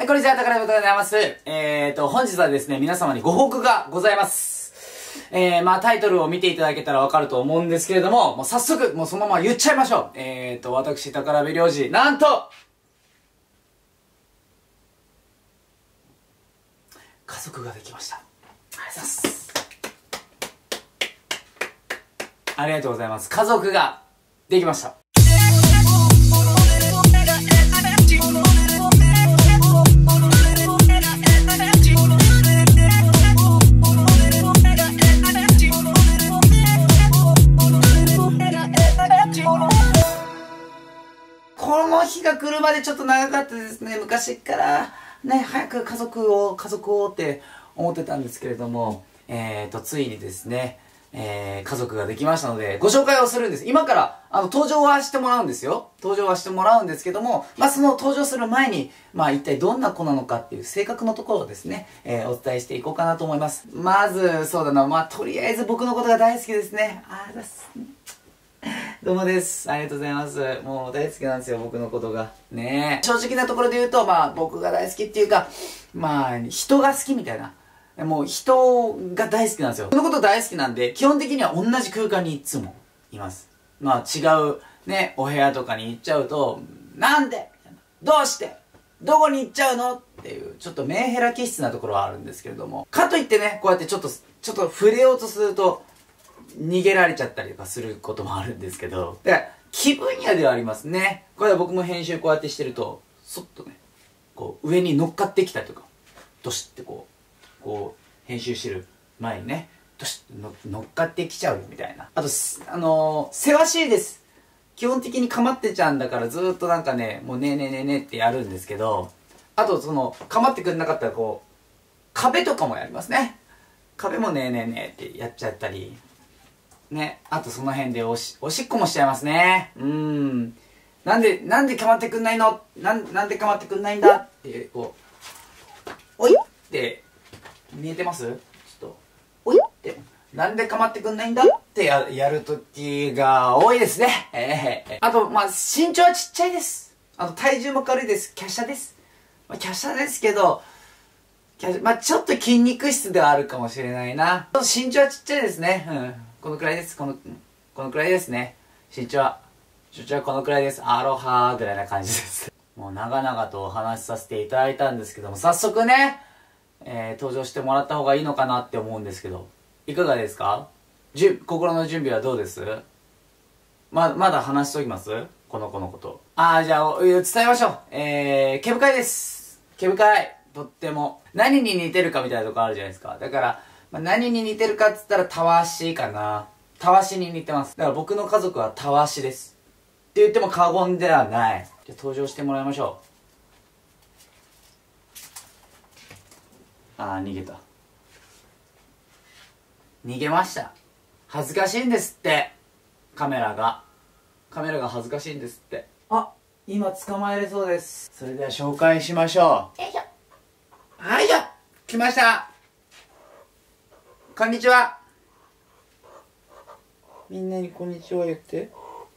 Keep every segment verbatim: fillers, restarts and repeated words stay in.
こんにちは、宝でございます。えーと、本日はですね、皆様にご報告がございます。えー、まあタイトルを見ていただけたらわかると思うんですけれども、もう早速、もうそのまま言っちゃいましょう。えーと、私、宝部良二、なんと、家族ができました。ありがとうございます。ありがとうございます。家族ができました。この日が来るまでちょっと長かったですね。昔からね、早く家族を、家族をって思ってたんですけれども、えーと、ついにですね、えー、家族ができましたので、ご紹介をするんです。今から、あの、登場はしてもらうんですよ。登場はしてもらうんですけども、まあ、その登場する前に、まあ、一体どんな子なのかっていう性格のところをですね、えー、お伝えしていこうかなと思います。まず、そうだな、まあ、とりあえず僕のことが大好きですね。あー、だす。どうもです。ありがとうございます。もう大好きなんですよ、僕のことが。ねえ。正直なところで言うと、まあ、僕が大好きっていうか、まあ、人が好きみたいな。もう人が大好きなんですよ。そのこと大好きなんで、基本的には同じ空間にいつもいます。まあ違うね、お部屋とかに行っちゃうと、なんでどうしてどこに行っちゃうのっていう、ちょっとメンヘラ気質なところはあるんですけれども。かといってね、こうやってちょっと、ちょっと触れようとすると、逃げられちゃったりとかすることもあるんですけど、だから気分屋ではありますね。これは僕も編集こうやってしてると、そっとね、こう上に乗っかってきたりとか、どしってこう、こう編集してる前にね、どしっと乗っかってきちゃうみたいな。あと、あのー、せわしいです。基本的にかまってちゃんだからずーっとなんかね、もうねえねえねえねえってやるんですけど、あとその、かまってくれなかったらこう、壁とかもやりますね。壁もねえねえねえってやっちゃったり、ね、あとその辺でおし、おしっこもしちゃいますね。うーん。なんで、なんでかまってくんないのなん、なんでかまってくんないんだって、こう、おいって、見えてます？ちょっと、おいって、なんでかまってくんないんだってや、やるときが多いですね。ええー。あと、まあ、身長はちっちゃいです。あと、体重も軽いです。華奢です。まあ、華奢ですけど、まあ、ちょっと筋肉質ではあるかもしれないな。身長はちっちゃいですね。うん。このくらいです。この、このくらいですね。身長は、身長はこのくらいです。アロハーぐらいな感じです。もう長々とお話しさせていただいたんですけども、早速ね、えー、登場してもらった方がいいのかなって思うんですけど、いかがですか？じゅ、心の準備はどうです？ま、まだ話しときます？この子のこと。あー、じゃあ、伝えましょう。えー、毛深いです。毛深い。とっても。何に似てるかみたいなとこあるじゃないですか。だから、まあ、何に似てるかっつったらたわしかな。たわしに似てます。だから僕の家族はたわしです。って言っても過言ではない。じゃあ登場してもらいましょう。ああ、逃げた。逃げました。恥ずかしいんですって。カメラが。カメラが恥ずかしいんですって。あ、今捕まえれそうです。それでは紹介しましょう。よいしょ。はいよ。来ました。こんにちは。みんなにこんにちは言って。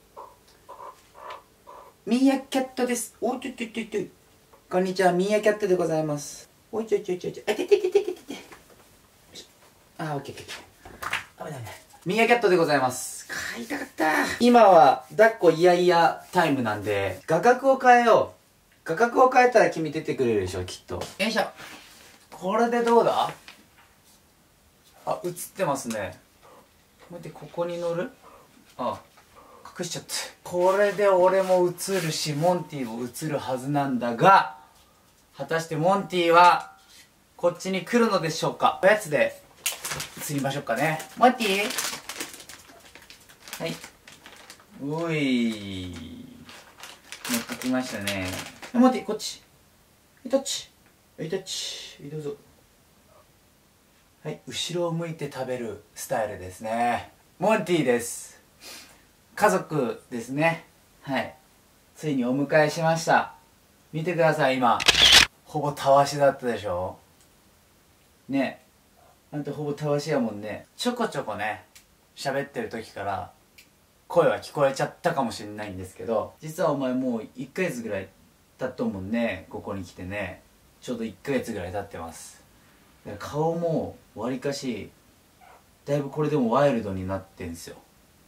ミーアキャットです。おいちょいちょいちょいちょい。こんにちは、ミーアキャットでございます。おいちょいちょいちょいちょい。あ、ててててててて。あ、オッケーオッケー。危ない危ない。ミーアキャットでございます。飼いたかった。今は抱っこイヤイヤタイムなんで、画角を変えよう。画角を変えたら君出てくれるでしょ、きっと。よいしょ。これでどうだ？あ、映ってますね。待って、ここに乗る？あ、隠しちゃった。これで俺も映るし、モンティも映るはずなんだが、果たしてモンティはこっちに来るのでしょうか？おやつで映りましょうかね。モンティ？はい。おい。乗ってきましたね。モンティ、こっち。はい、タッチ。はい、タッチ。はい、どうぞ。はい、後ろを向いて食べるスタイルですね。モンティです。家族ですね。はい。ついにお迎えしました。見てください、今。ほぼたわしだったでしょ？ね。なんてほぼたわしやもんね。ちょこちょこね、喋ってる時から声は聞こえちゃったかもしれないんですけど、実はお前もういっかげつぐらい経っとんもんね、ここに来てね。 ちょうどいっかげつぐらい経ってます。顔もわりかしだいぶこれでもワイルドになってんすよ。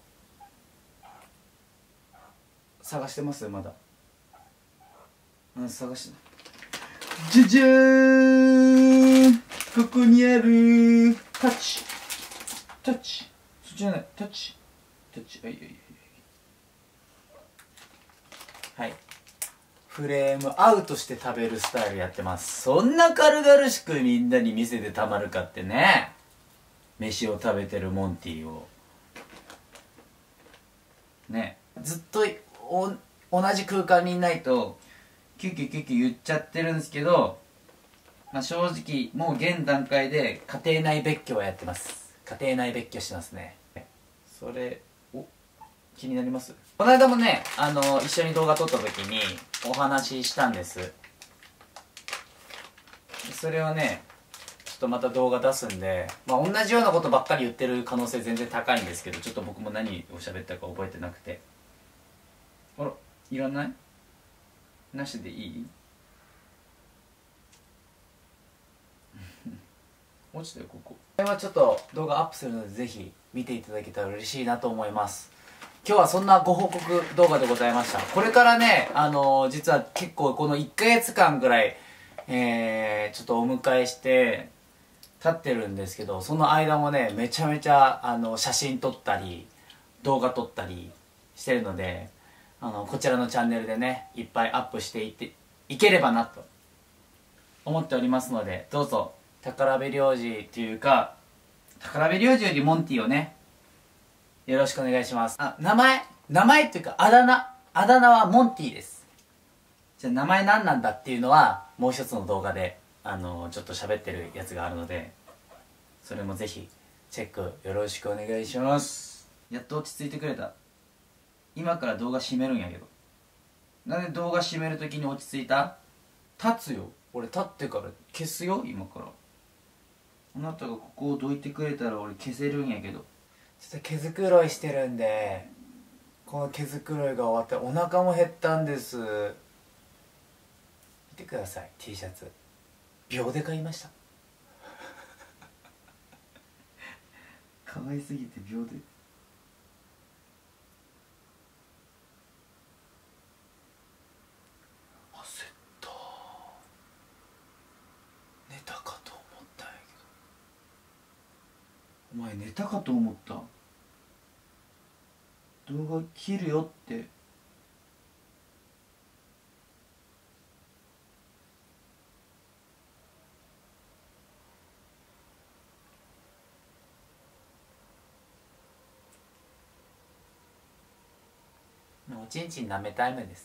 探してますまだ。うん、探してじゃじゃーん、ここにあるタッチタッチ、そっちじゃない、タッチタッチ、はいはいはいはい、フレームアウトして食べるスタイルやってます。そんな軽々しくみんなに見せてたまるかってね。飯を食べてるモンティをね、ずっとお同じ空間にいないとキュキュキュキュ言っちゃってるんですけど、まあ、正直もう現段階で家庭内別居はやってます。家庭内別居してますね。それお気になります？この間もね、あの一緒に動画撮った時にお話ししたんです。それをねちょっとまた動画出すんで、まあ、同じようなことばっかり言ってる可能性全然高いんですけど、ちょっと僕も何を喋ったか覚えてなくて。あら、いらない？なしでいい？落ちたよここ。これはちょっと動画アップするのでぜひ見ていただけたら嬉しいなと思います。今日はそんなご報告動画でございました。これからね、あのー、実は結構このいっかげつかんぐらい、えー、ちょっとお迎えして経ってるんですけど、その間もねめちゃめちゃあの写真撮ったり動画撮ったりしてるので、あのこちらのチャンネルでねいっぱいアップしていっていければなと思っておりますので、どうぞ宝部良治というか宝部良治よりモンティをねよろしくお願いします。あ、名前名前っていうかあだ名あだ名はモンティです。じゃあ名前何なんだっていうのはもう一つの動画であのちょっと喋ってるやつがあるので、それもぜひチェックよろしくお願いします。やっと落ち着いてくれた。今から動画閉めるんやけど、なんで動画閉めるときに落ち着いた？立つよ、俺立ってから消すよ今から。あなたがここをどいてくれたら俺消せるんやけど。ちょっと毛づくろいしてるんで、この毛づくろいが終わってお腹も減ったんです。見てください、 T シャツ秒で買いました可愛すぎて秒で。焦った、寝たかと思ったんやけど。お前寝たかと思った。動画切るよって。おちんちん舐めタイムです。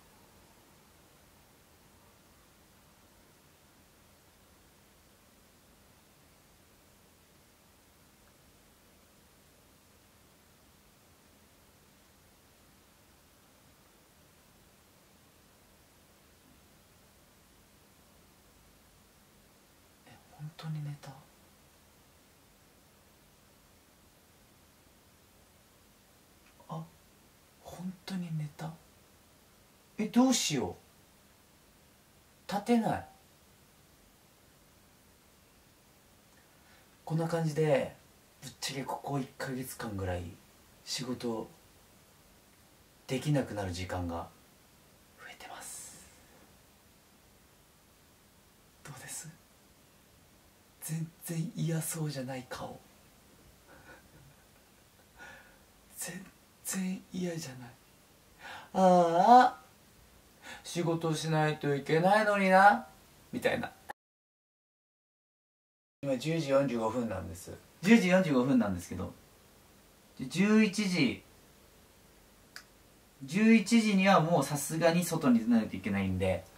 え、本当に寝た？あ、本当に寝た？え、どうしよう、立てない。こんな感じでぶっちゃけここいっかげつかんぐらい仕事できなくなる時間が増えてます。どうです？全然嫌そうじゃない顔。全然嫌じゃない。ああ仕事しないといけないのになみたいな。今じゅうじよんじゅうごふんなんです。じゅうじよんじゅうごふんなんですけど、じゅういちじじゅういちじにはもうさすがに外に出ないといけないんで、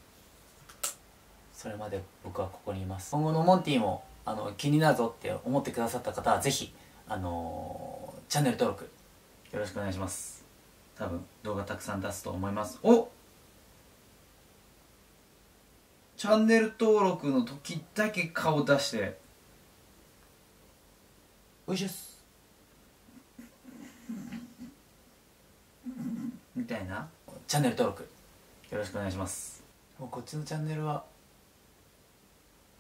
それまで僕はここにいます。今後のモンティもあの気になるぞって思ってくださった方はぜひ、あのー、チャンネル登録よろしくお願いします。多分動画たくさん出すと思います。お、チャンネル登録の時だけ顔出しておいしょっすみたいな。チャンネル登録よろしくお願いします。もうこっちのチャンネルは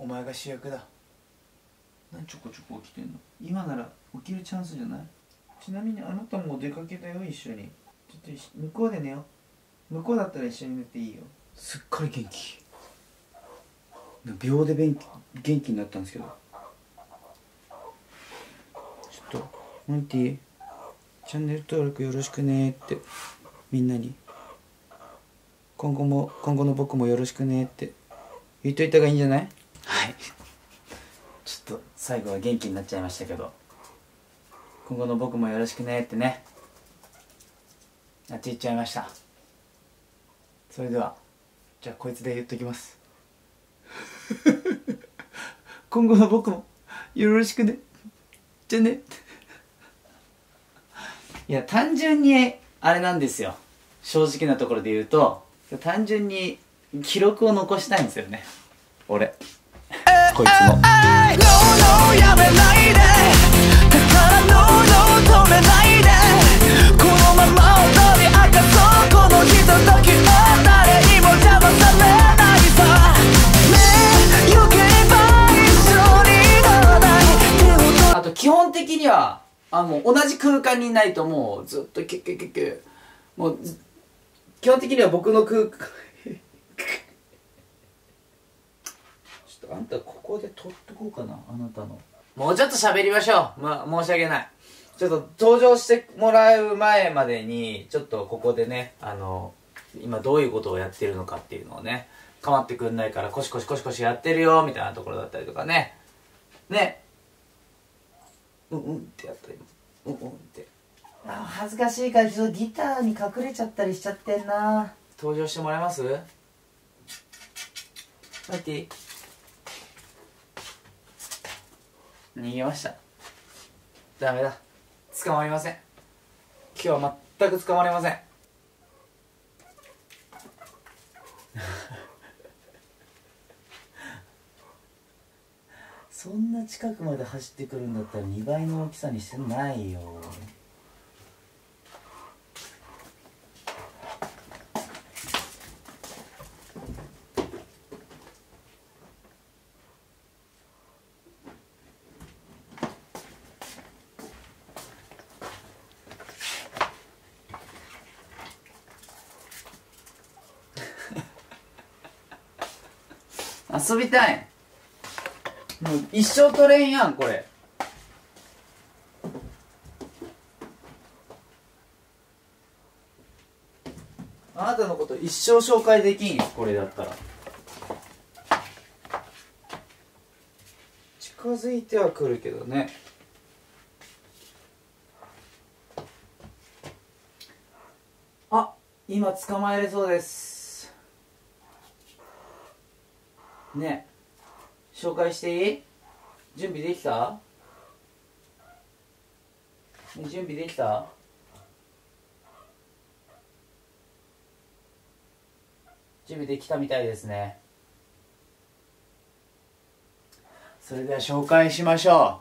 お前が主役だ。何ちょこちょこ起きてんの。今なら起きるチャンスじゃない。ちなみにあなたもお出かけだよ、一緒に。ちょっと向こうで寝よう。向こうだったら一緒に寝ていいよ。すっかり元気。秒で元気元気になったんですけど、ちょっとモンティチャンネル登録よろしくねってみんなに、今後も今後の僕もよろしくねって言っといた方がいいんじゃない？はい、ちょっと最後は元気になっちゃいましたけど、今後の僕もよろしくねってね、あっち行っちゃいました。それではじゃあこいつで言っときます今後の僕もよろしくね。じゃあね。いや単純にあれなんですよ、正直なところで言うと、単純に記録を残したいんですよね、俺こいつの。やめないで、だからノーノー止めないで、このまま踊り明かそう、このひとときを誰にも邪魔されないさ。ね、よければ一緒にならない。あと基本的にはあもう同じ空間にいないともうずっとキュッキュッキュッキュッ、もう基本的には僕の空間ちょっとあんたここで撮っとこうかな、あなたの。もうちょっと喋りましょう。まあ申し訳ない。ちょっと登場してもらう前までにちょっとここでね、あの今どういうことをやってるのかっていうのをね、構ってくんないからコシコシコシコシやってるよみたいなところだったりとかね、ねうんうんってやったり、うんうんって、あ恥ずかしいからちょっとギターに隠れちゃったりしちゃってんな。登場してもらえます？マイティ逃げました。ダメだ、捕まりません。今日は全く捕まりませんそんな近くまで走ってくるんだったらにばいの大きさにしてないよ。遊びたい。もう一生取れんやんこれ。あなたのこと一生紹介できんよこれだったら。近づいてはくるけどね。あ、今捕まえれそうですね。紹介していい？準備できた？ね、準備できた？準備できたみたいですね。それでは紹介しましょ